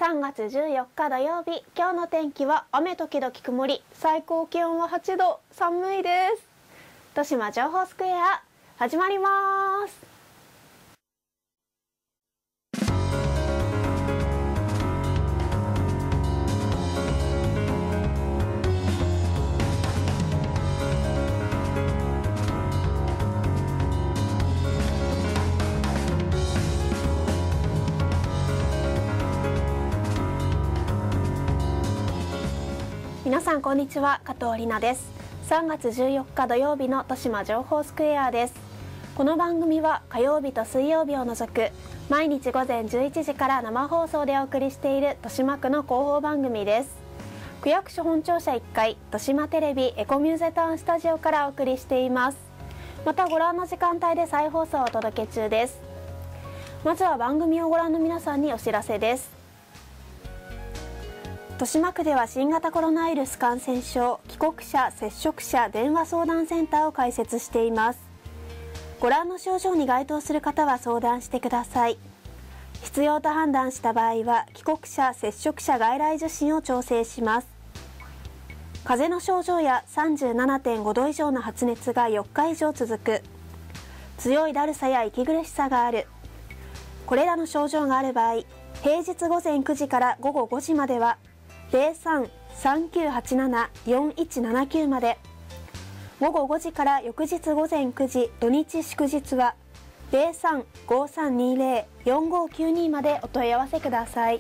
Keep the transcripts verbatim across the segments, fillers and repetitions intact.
さんがつじゅうよっか土曜日、今日の天気は雨時々曇り、最高気温ははちど、寒いです。豊島情報スクエア始まります。皆さんこんにちは、加藤里奈です。さんがつじゅうよっか土曜日の豊島情報スクエアです。この番組は火曜日と水曜日を除く毎日午前じゅういちじから生放送でお送りしている豊島区の広報番組です。区役所本庁舎いっかい豊島テレビエコミューゼタウンスタジオからお送りしています。またご覧の時間帯で再放送をお届け中です。まずは番組をご覧の皆さんにお知らせです。豊島区では新型コロナウイルス感染症帰国者接触者電話相談センターを開設しています。ご覧の症状に該当する方は相談してください。必要と判断した場合は帰国者接触者外来受診を調整します。風邪の症状や さんじゅうななてんごど以上の発熱がよっか以上続く、強いだるさや息苦しさがある、これらの症状がある場合、平日午前くじから午後ごじまではゼロさん さんきゅうはちなな よんいちななきゅうまで、午後ごじから翌日午前くじ土日祝日はゼロさん ごさんにゼロ よんごきゅうにまでお問い合わせください。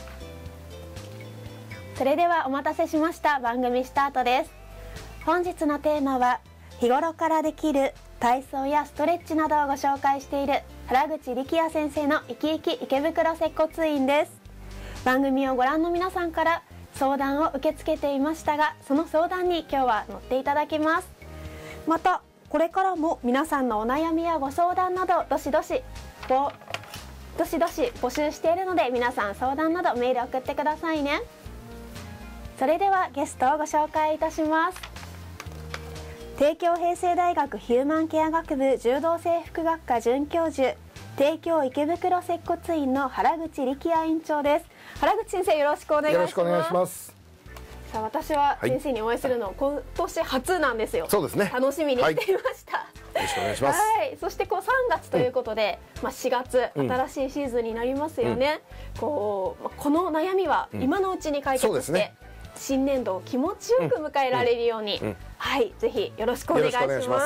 それではお待たせしました。番組スタートです。本日のテーマは日頃からできる体操やストレッチなどをご紹介している原口力也先生のいきいき池袋接骨院です。番組をご覧の皆さんから相談を受け付けていましたが、その相談に今日は乗っていただきます。またこれからも皆さんのお悩みやご相談などどしどしごどしどし募集しているので、皆さん相談などメール送ってくださいね。それではゲストをご紹介いたします。帝京平成大学ヒューマンケア学部柔道整復学科准教授、帝京池袋接骨院の原口力也院長です。原口先生、よろしくお願いします。 よろしくお願いします。 さあ、私は先生にお会いするの、はい、今年初なんですよ。 そうですね。 楽しみにしていました。 はい、よろしくお願いします。 はい、そしてこうさんがつということで、うん、まあしがつ、うん、新しいシーズンになりますよね。うん、こうこの悩みは今のうちに解決して、うんね、新年度を気持ちよく迎えられるように、うんうん、はい、ぜひよろしくお願いします。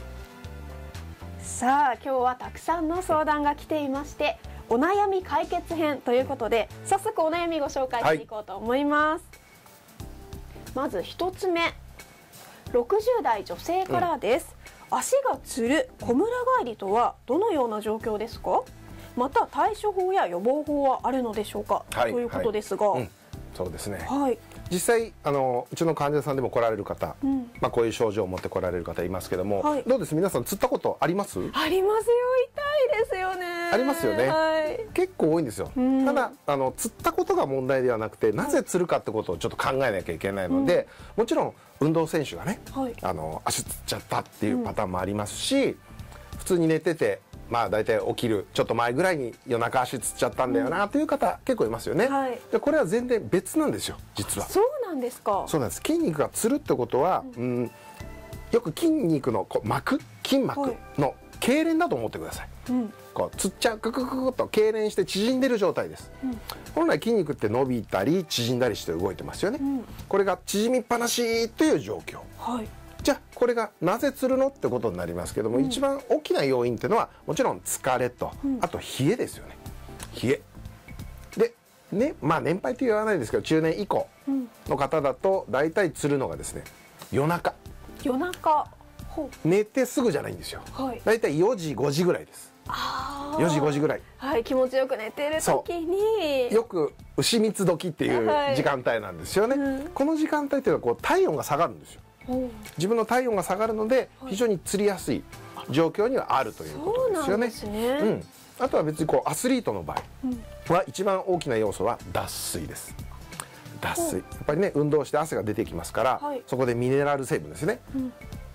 さあ、今日はたくさんの相談が来ていまして、お悩み解決編ということで、早速お悩みご紹介していこうと思います。はい、まずひとつめ、ろくじゅうだい女性からです。うん、足がつるこむら返りとはどのような状況ですか？また対処法や予防法はあるのでしょうか？はい、ということですが、はい、うん、 そうですね。 はい。 実際あのうちの患者さんでも来られる方、うん、まあこういう症状を持って来られる方いますけども、はい、どうです？皆さんつったことあります？ ありますよ。痛いですよね。 ありますよね。 はい、 結構多いんですよ。うん、ただあのつったことが問題ではなくて、なぜつるかってことをちょっと考えなきゃいけないので、うん、もちろん運動選手がね、はい、あの足つっちゃったっていうパターンもありますし、うん、普通に寝てて。まあ大体起きるちょっと前ぐらいに夜中足つっちゃったんだよなという方、結構いますよね。はい、でこれは全然別なんですよ、実は。 そうなんですか。そうなんです。 筋肉がつるってことは、うん、よく筋肉のこう膜筋膜の痙攣だと思ってください。うん、こうつっちゃうククククと痙攣して縮んでる状態です。うん、本来筋肉って伸びたり縮んだりして動いてますよね。うん、これが縮みっぱなしという状況。はい、じゃあこれがなぜつるのってことになりますけども、うん、一番大きな要因っていうのはもちろん疲れと、うん、あと冷えですよね。冷えでね、まあ年配って言わないですけど中年以降の方だと大体つるのがですね、夜中夜中寝てすぐじゃないんですよ。はい、大体よじごじぐらいです。あよじごじぐらい、 はい、気持ちよく寝てる時によく牛蜜時っていう時間帯なんですよね。はい、うん、この時間帯っていうのはこう体温が下がるんですよ。自分の体温が下がるので非常につりやすい状況にはあるということですよね。そうなんですね。うん、あとは別にこうアスリートの場合は一番大きな要素は脱水です。脱水、やっぱりね運動して汗が出てきますから、はい、そこでミネラル成分ですね、うん、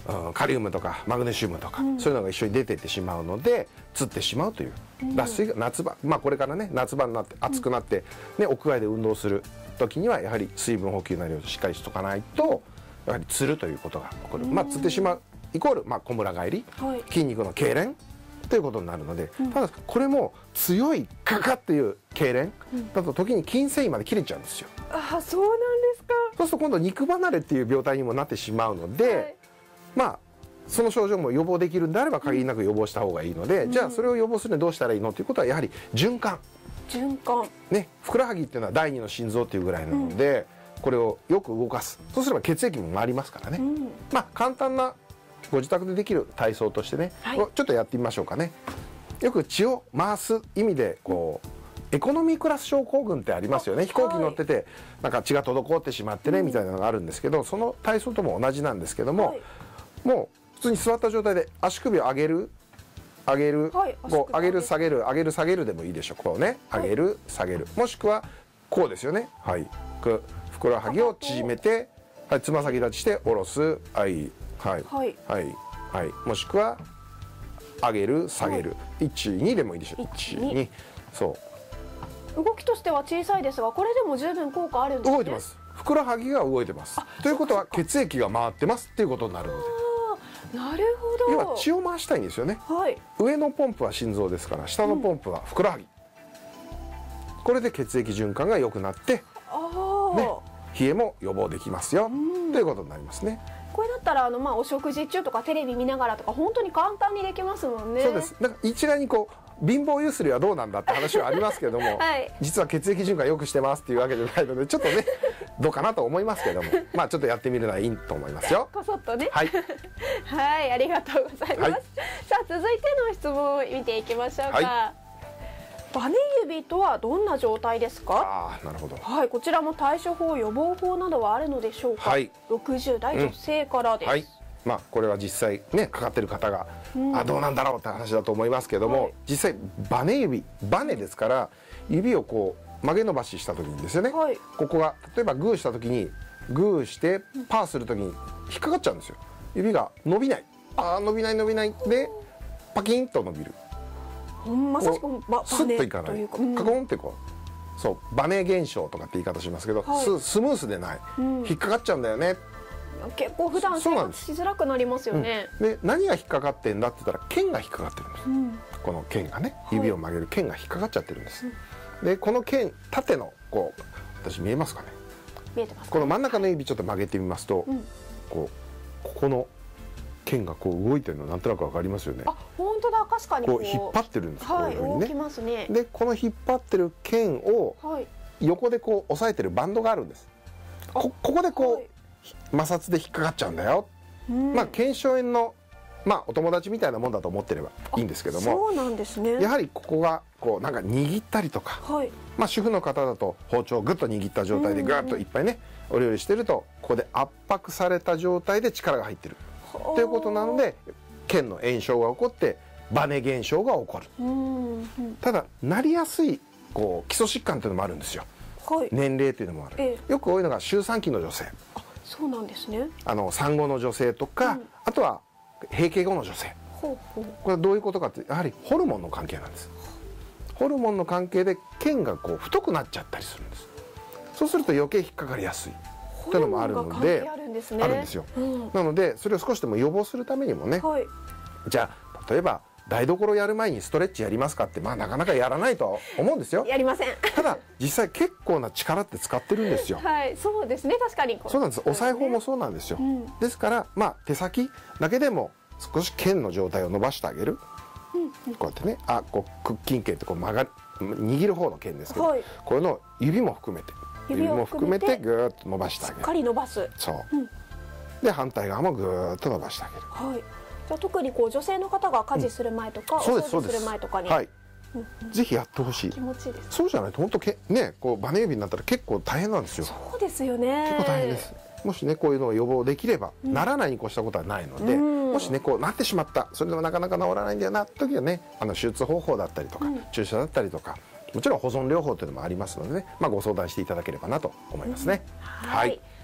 うん、カリウムとかマグネシウムとか、うん、そういうのが一緒に出てってしまうのでつってしまうという、うん、脱水が夏場、まあ、これからね夏場になって暑くなって、ね、屋外で運動する時にはやはり水分補給なりをしっかりしとかないとやはりつるということが起こる、うん、まあつってしまうイコール、まあ、こむら返り、はい、筋肉の痙攣ということになるので、うん、ただこれも強いガガッっていう痙攣だと時に筋繊維まで切れちゃうんですよ。 あ、そうなんですか。 そうすると今度肉離れっていう病態にもなってしまうので、はい、まあその症状も予防できるんであれば限りなく予防した方がいいので、うん、じゃあそれを予防するにはどうしたらいいのということはやはり循環循環ね、ふくらはぎっていうのはだいにの心臓っていうぐらいなので、うん、これをよく動かす。そうすれば血液も回りますからね、うん、まあ簡単なご自宅でできる体操としてね、はい、ちょっとやってみましょうかね。よく血を回す意味でこう、うん、エコノミークラス症候群ってありますよね。飛行機乗っててなんか血が滞ってしまってね、うん、みたいなのがあるんですけど、その体操とも同じなんですけども、はい、もう普通に座った状態で足首を上げる上げる、はい、こう上げる下げる上げる下げるでもいいでしょう。こうね、上げる、はい、下げる、もしくはこうですよね。はい、ふくらはぎを縮めて、はい、つま先立ちして下ろす、はいはいはいはいはい、もしくは上げる下げる、はい、いちにでもいいでしょう。いちに、そう動きとしては小さいですが、これでも十分効果あるんですね。 動いてます。ふくらはぎが動いてます。ということは血液が回ってますっていうことになるので。 なるほど。 要は血を回したいんですよね、はい、上のポンプは心臓ですから下のポンプはふくらはぎ、うん、これで血液循環が良くなって、ね、冷えも予防できますよ、うん、ということになりますね。 これだったらあの、まあ、お食事中とかテレビ見ながらとか本当に簡単にできますもんね。 そうです。だから一概にこう貧乏ゆすりはどうなんだって話はありますけども、はい、実は血液循環良くしてますっていうわけじゃないのでちょっとねどうかなと思いますけども、まあちょっとやってみるのはいいと思いますよ。 こそっとね。 はい。 はい、ありがとうございます。はい、さあ続いての質問を見ていきましょうか。はい、バネ指とはどんな状態ですか。 ああ、なるほど。 はい、こちらも対処法、予防法などはあるのでしょうか。はい、ろくじゅう代女性からです。うん、はい。 まあこれは実際ねかかってる方が、うん、あどうなんだろうって話だと思いますけども、はい、実際バネ指バネですから指をこう曲げ伸ばしした時にですよね、はい、ここが例えばグーした時にグーしてパーする時に引っかかっちゃうんですよ。指が伸びない、あ伸びない伸びないでパキンと伸びる、 まさしくバスッといかない、カコンってこう、そうバネ現象とかって言い方しますけど、はい、ス, スムースでない、うん、引っかかっちゃうんだよね。 結構普段生活しづらくなりますよね。 うん、で何が引っかかってんだって言ったら腱が引っかかってるんです、うん、この腱がね指を曲げる腱が引っかかっちゃってるんです、はい、でこの腱縦のこう私見えますかね。 見えてます。 この真ん中の指ちょっと曲げてみますと、うん、こうここの腱がこう動いてるのなんとなくわかりますよね。 あ、本当だ、確かにこう引っ張ってるんです。 はい、こういうふうにね。動きますね。 でこの引っ張ってる腱を横でこう押さえてるバンドがあるんです。こ, ここでこう、はい、摩擦で引っかかっちゃうんだよ、うん、まあ腱鞘炎のまあお友達みたいなもんだと思ってればいいんですけども、 そうなんですね。 やはりここがこうなんか握ったりとか、はい、まあ主婦の方だと包丁をグッと握った状態でグッといっぱいねお料理してるとここで圧迫された状態で力が入ってるということなので腱の炎症が起こってバネ現象が起こる。うんうん、ただなりやすいこう基礎疾患というのもあるんですよ。はい、年齢というのもある、ええ、よく多いのが周産期の女性、 あ、そうなんですね。 あの産後の女性とか、うん、あとは閉経後の女性、ほうほう、これはどういうことかってやはりホルモンの関係なんです。ホルモンの関係で腱がこう太くなっちゃったりするんです。そうすると余計引っかかりやすいというのもあるので、 あるんですね。 あるんですよ、うん、なのでそれを少しでも予防するためにもね、はい、じゃあ例えば台所やる前にストレッチやりますかって、まあなかなかやらないと思うんですよ。 やりません。 ただ実際結構な力って使ってるんですよ。 はい、そうですね、確かに。 そうなんです。お裁縫もそうなんですよ。うん、ですからまあ手先だけでも少し腱の状態を伸ばしてあげる。うん、こうやってね、あ、こう屈筋腱ってこう曲がる握る方の腱ですけど、はい、こういうのを指も含めて指も含めてぐーっと伸ばしてあげる。 しっかり伸ばす。 そう。うん、で反対側もぐーっと伸ばしてあげる。 はい。じゃあ特にこう女性の方が家事する前とか、うん、お掃除する前とかに、はい、 うんうん、ぜひやってほしい。 気持ちいいです。 そうじゃないと本当けね、こうバネ指になったら結構大変なんですよ。 そうですよね。 結構大変です。もしねこういうのを予防できれば、うん、ならないに越したことはないので、うん、もしねこうなってしまった、それでもなかなか治らないんだよな時はね、あの手術方法だったりとか、うん、注射だったりとか、もちろん保存療法というのもありますのでね、まあご相談していただければなと思いますね。 うん、はい、はい、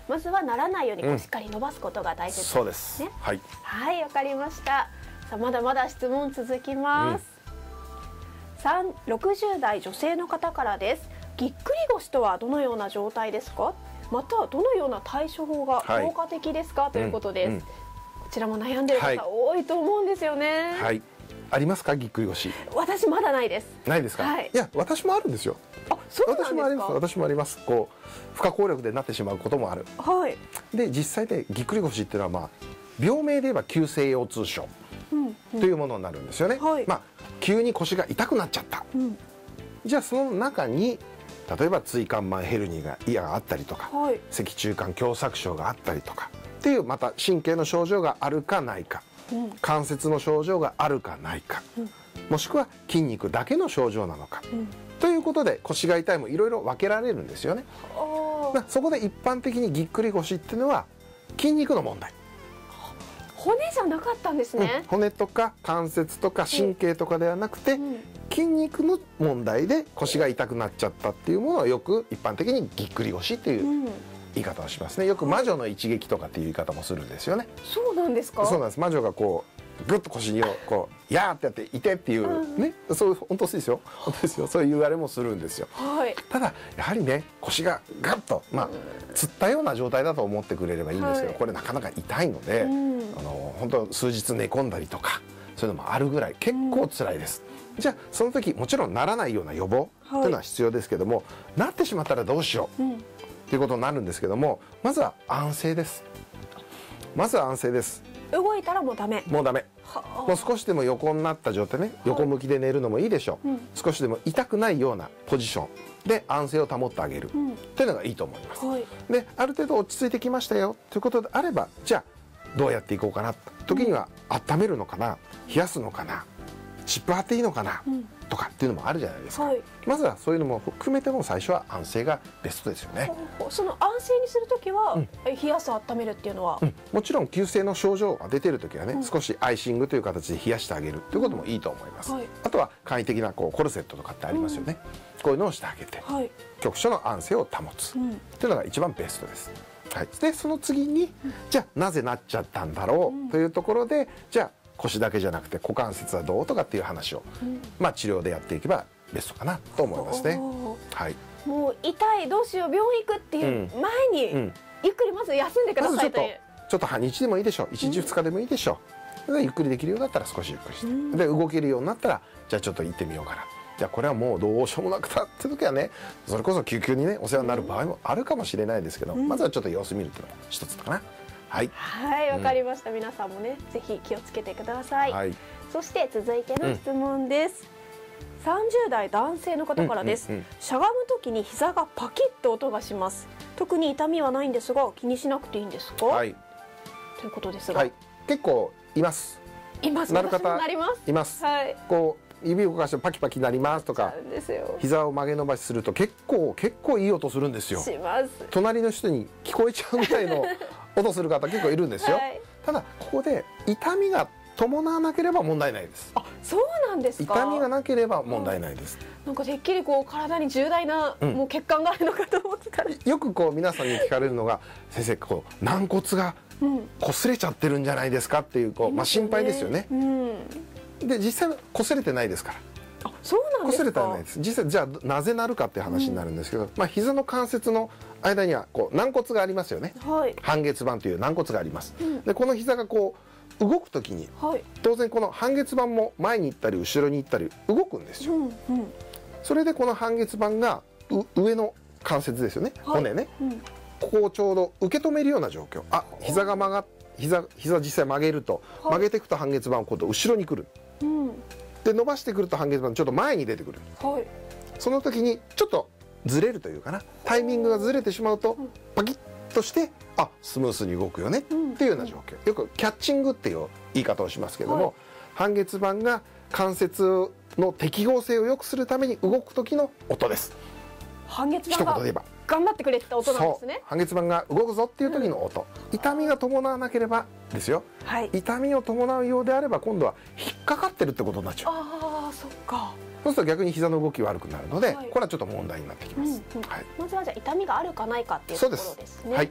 まずはならないようにこうしっかり伸ばすことが大切ですね。 そうです。はい。 はい、わかりました。さあまだまだ質問続きます。うん、ろくじゅう代女性の方からです。ぎっくり腰とはどのような状態ですか？またはどのような対処法が効果的ですか、はい、ということです。うんうん、こちらも悩んでいる方、はい、多いと思うんですよね。 はい。ありますか、ぎっくり腰？ 私まだないです。 ないですか？はい、いや、私もあるんですよ。 あ、そうなんですか？ 私もあります。私もあります。こう不可抗力でなってしまうこともある。 はい。 で、実際でぎっくり腰っていうのは、まあ病名で言えば急性腰痛症というものになるんですよね。はい、まあ急に腰が痛くなっちゃった。うん、じゃあその中に例えば椎間板ヘルニーがあったりとか、はい、脊柱管狭窄症があったりとかっていうまた神経の症状があるかないか。関節の症状があるかないか、うん、もしくは筋肉だけの症状なのか、うん、ということで腰が痛いもいろいろ分けられるんですよね。そこで一般的にぎっくり腰っていうのは筋肉の問題。 骨じゃなかったんですね。 うん、骨とか関節とか神経とかではなくて、うん、筋肉の問題で腰が痛くなっちゃったっていうものをよく一般的にぎっくり腰っていう、うん言い方をしますね。よく魔女の一撃とかっていう言い方もするんですよね。 そうなんですか？ そうなんです。魔女がこうグッと腰をこうやーってやっていてっていうね、うん、そう本当ですよ。本当ですよ。そういう言われもするんですよ。はい。ただやはりね、腰がガッとまあつったような状態だと思ってくれればいいんですけど、はい、これなかなか痛いので、うん、あの本当数日寝込んだりとかそういうのもあるぐらい結構辛いです。うん、じゃあその時もちろんならないような予防というのは必要ですけども、はい、なってしまったらどうしよう。うんということになるんですけども、まずは安静です。まずは安静です。 動いたらもうダメ。 もうダメ。もう少しでも横になった状態ね、横向きで寝るのもいいでしょう。うん、少しでも痛くないようなポジションで安静を保ってあげる、うん、というのがいいと思います。はい、で、ある程度落ち着いてきましたよということであれば、じゃあどうやっていこうかな。時には温めるのかな、冷やすのかな、湿布貼っていいのかな。うんとかっていうのもあるじゃないですか。はい、まずはそういうのも含めても最初は安静がベストですよね。 その安静にするときは、うん、冷やす温めるっていうのは、 うん、もちろん急性の症状が出てるときはね、うん、少しアイシングという形で冷やしてあげるということもいいと思います。うんはい、あとは簡易的なこうコルセットとかってありますよね。うん、こういうのをしてあげて、はい、局所の安静を保つ、うん、というのが一番ベストです。はい、でその次に、うん、じゃあなぜなっちゃったんだろうというところで、じゃあ腰だけじゃなくて股関節はどうとかっていう話を、うん、まあ治療でやっていけばベストかなと思いますね。はい。 もう痛いどうしよう病院行くっていう前に、うん、ゆっくりまず休んでくださいという。 ちょっと半日でもいいでしょう。一日二日でもいいでしょう。でゆっくりできるようだったら少しゆっくりして、うん、で動けるようになったらじゃあちょっと行ってみようかな。じゃあこれはもうどうしようもなくたって時はね、それこそ救急にねお世話になる場合もあるかもしれないですけど、うん、まずはちょっと様子見るっていうのが一つかな。はい、 はい、わかりました。うん、皆さんもね、ぜひ気をつけてください。はい、そして続いての質問です。うん、さんじゅう代男性の方からです。しゃがむ時に膝がパキッと音がします。特に痛みはないんですが、気にしなくていいんですか？はい、ということですが、はい、 結構います。 います。 なる方なります。 います。はい、こう指を動かしてパキパキなりますとか、膝を曲げ伸ばしすると結構結構いい音するんですよ。します。隣の人に聞こえちゃうみたいの音する方結構いるんですよ。はい、ただここで痛みが伴わなければ問題ないです。 あ、そうなんですか。 痛みがなければ問題ないです。 うん、なんかてっきりこう体に重大な、うん、もう血管があるのかと思ってたら、 よくこう皆さんに聞かれるのが先生こう軟骨が擦れちゃってるんじゃないですかっていうこう、まあ、心配ですよね。うん、で実際擦れてないですから。 あ、そうなんですか。 擦れてはないです。実際じゃあなぜなるかっていう話になるんですけど、うん、まあ膝の関節の間にはこう軟骨がありますよね。はい、半月板という軟骨があります。うん、でこの膝がこう動くときに、はい、当然この半月板も前に行ったり後ろに行ったり動くんですよ。うんうん、それでこの半月板が上の関節ですよね、はい、骨ね、うん、ここをちょうど受け止めるような状況。あ、膝が曲がっ膝膝実際曲げると、はい、曲げていくと半月板を今度後ろに来る。うん、で伸ばしてくると半月板ちょっと前に出てくる。はい、その時にちょっとずれるというかな、タイミングがずれてしまうとパキッとしてあスムースに動くよねっていうような状況。よくキャッチングっていう言い方をしますけども、はい、半月板が関節の適合性を良くするために動く時の音です。 半月板が頑張ってくれって音なんですね。 半月板が動くぞっていう時の音、うん、痛みが伴わなければですよ、はい、痛みを伴うようであれば今度は引っかかってるってことになっちゃう。 ああ、そっか。 そうすると逆に膝の動き悪くなるので、はい、これはちょっと問題になってきます。 まずはじゃあ痛みがあるかないかっていうところですね。はい、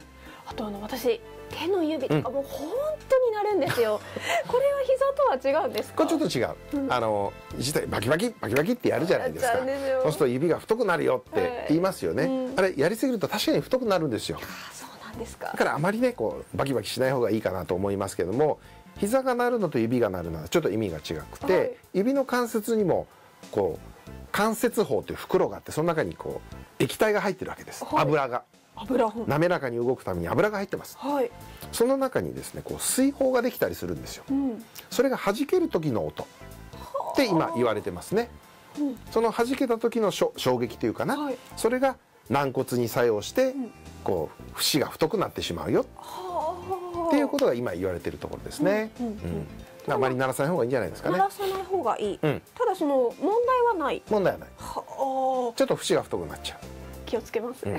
あとあの私手の指とかもう本当になるんですよ、うん、これは膝とは違うんですか？ これちょっと違う、うん、あの実際バキバキバキバキってやるじゃないですか。そうすると指が太くなるよって言いますよね、はい、うん、あれやりすぎると確かに太くなるんですよ。 あ、そうなんですか。 だからあまりねこうバキバキしない方がいいかなと思いますけども、膝が鳴るのと指が鳴るのはちょっと意味が違くて、はい、指の関節にもこう関節包という袋があって、その中にこう液体が入ってるわけです、はい、油が油滑らかに動くために油が入ってます、はい、その中にですねこう水泡ができたりするんですよ、うん、それが弾ける時の音って今言われてますね、うん、その弾けた時の衝撃というかな、はい、それが軟骨に作用して、うん、こう節が太くなってしまうよっていうことが今言われてるところですね。あまり鳴らさない方がいいんじゃないですかね。 鳴らさない方がいい、うん、ただその問題はない。 問題はない。はちょっと節が太くなっちゃう。 気をつけます、うん、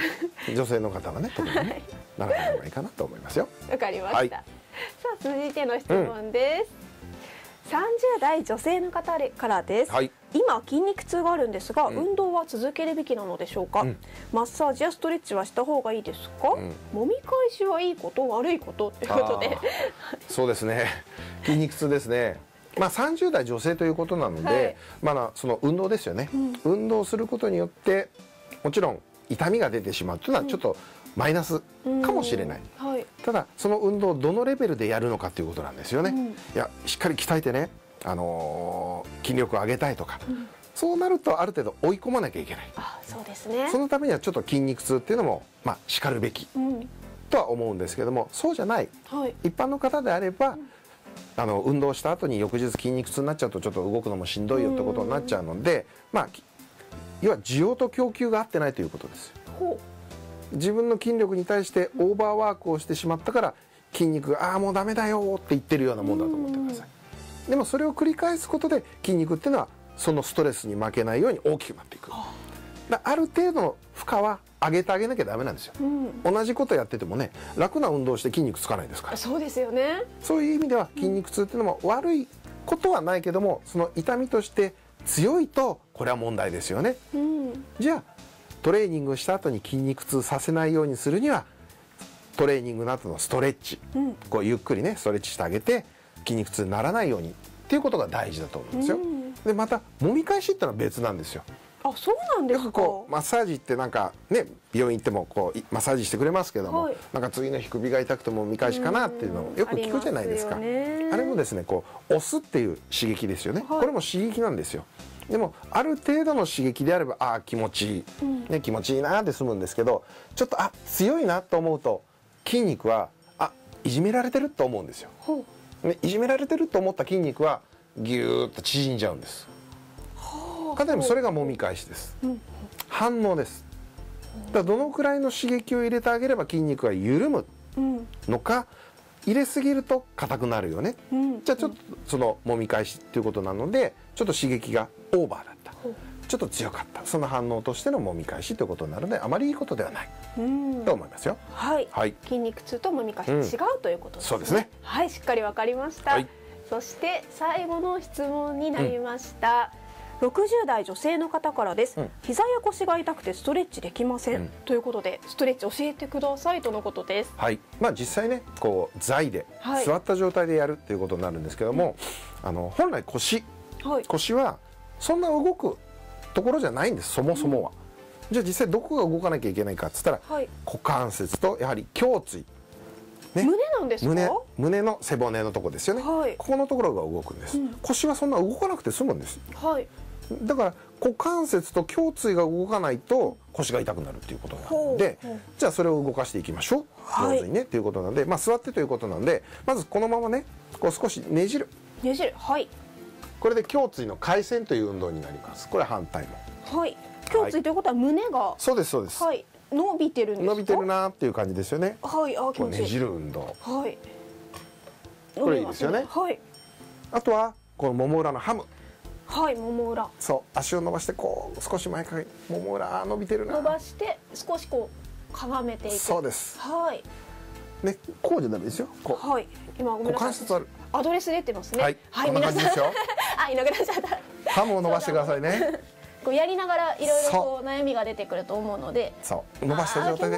女性の方はね特にね鳴らさない方がいいかなと思いますよ。 わかりました、はい、さあ続いての質問です、うん、さんじゅう代女性の方からです、はい、今筋肉痛があるんですが、うん、運動は続けるべきなのでしょうか、うん、マッサージやストレッチはした方がいいですか、うん、揉み返しはいいこと悪いことということでそうですね、筋肉痛ですね。まあさんじゅう代女性ということなので、はい、まあその運動ですよね、うん、運動することによってもちろん痛みが出てしまうというのはちょっとマイナスかもしれない、うんはい、ただその運動をどのレベルでやるのかということなんですよね、うん、いやしっかり鍛えてね、あのー、筋力を上げたいとか、うん、そうなるとある程度追い込まなきゃいけない。 あ、そうですね。 そのためにはちょっと筋肉痛っていうのもまあしかるべき、うん、とは思うんですけども、そうじゃない、はい、一般の方であれば、うん、あの運動した後に翌日筋肉痛になっちゃうとちょっと動くのもしんどいよってことになっちゃうので、まあ要は需要と供給が合ってないということですよ。ほう。自分の筋力に対してオーバーワークをしてしまったから筋肉がああもうダメだよって言ってるようなもんだと思ってください。でもそれを繰り返すことで筋肉っていうのはそのストレスに負けないように大きくなっていく。だある程度の負荷は上げてあげなきゃダメなんですよ、うん、同じことやっててもね楽な運動して筋肉つかないですから。 そうですよね。 そういう意味では筋肉痛っていうのも悪いことはないけども、その痛みとして強いとこれは問題ですよね、うん、じゃあトレーニングした後に筋肉痛させないようにするにはトレーニングの後のストレッチ、うん、こうゆっくりねストレッチしてあげて筋肉痛にならないようにっていうことが大事だと思うんですよ、うん、でまた揉み返しってのは別なんですよ。 あ、そうなんですか。 よくこうマッサージってなんかね病院行ってもこうマッサージしてくれますけども、はい、なんか次の日首が痛くても揉み返しかなっていうのをよく聞くじゃないですか。 あ, あれもですねこう押すっていう刺激ですよね、はい、これも刺激なんですよ。でもある程度の刺激であればああ気持ちいい、うん、ね、気持ちいいなって済むんですけど、ちょっとあ強いなと思うと筋肉はあいじめられてると思うんですよ、ね、いじめられてると思った筋肉はギューッと縮んじゃうんです。例えばそれが揉み返しです、うん、反応です。だからどのくらいの刺激を入れてあげれば筋肉が緩むのか、うん、入れすぎると硬くなるよね、うん、じゃあちょっとその揉み返しっていうことなのでちょっと刺激がオーバーだった、うん、ちょっと強かった、その反応としての揉み返しということになるのであまりいいことではない、うん、と思いますよ。 はい、はい、筋肉痛と揉み返し、うん、違うということですね。 そうですね。 はい、しっかりわかりました、はい、そして最後の質問になりました、うん、ろくじゅう代女性の方からです、うん、膝や腰が痛くてストレッチできません、うん、ということでストレッチ教えてくださいとのことです。 はい、まあ実際ねこう座位で、はい、座った状態でやるっていうことになるんですけども、うん、あの本来腰、はい、腰はそんな動くところじゃないんです、そもそもは、うん、じゃあ実際どこが動かなきゃいけないかっつったら、はい、股関節とやはり胸椎、 ね、胸なんですか。 胸, 胸の背骨のところですよね、はい、ここのところが動くんです、うん、腰はそんな動かなくて済むんです、はい、だから股関節と胸椎が動かないと腰が痛くなるっていうことなので、うん、じゃあそれを動かしていきましょう、はい、上手にねっていうことなので、まあ、座ってということなんでまずこのままねこう少しねじるねじる、はい、 これで胸椎の回旋という運動になります。これ反対も、 はい、胸椎ということは胸が、はい、 そうですそうです、はい、 伸びてるんですか。 伸びてるなっていう感じですよね。 はい、あ、気持ちいい。 ねじる運動、 はい、 これいいですよね。はい、あとはこのもも裏のハム、 はい、もも裏、 そう足を伸ばしてこう少し前かげもも裏伸びてるな、 伸ばして少しこうかがめていく。 そうです、 はいね、こうじゃダメですよ。こう、はい、今ごめんなさい、股関節あるアドレス出てますね。はい、 はい、こんな感じですよ。 あ、いなくなっちゃった。 ハムを伸ばしてくださいね。 こうやりながらいろいろこう悩みが出てくると思うので、 そう伸ばした状態で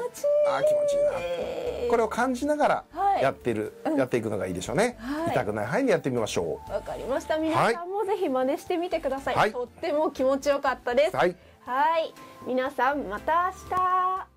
あー気持ちいいなってこれを感じながらやってる、はい、やっていくのがいいでしょうね、はい、痛くない範囲でやってみましょう。 わかりました。皆さんもぜひ真似してみてください、はい、とっても気持ちよかったです。はい、はい、皆さんまた明日。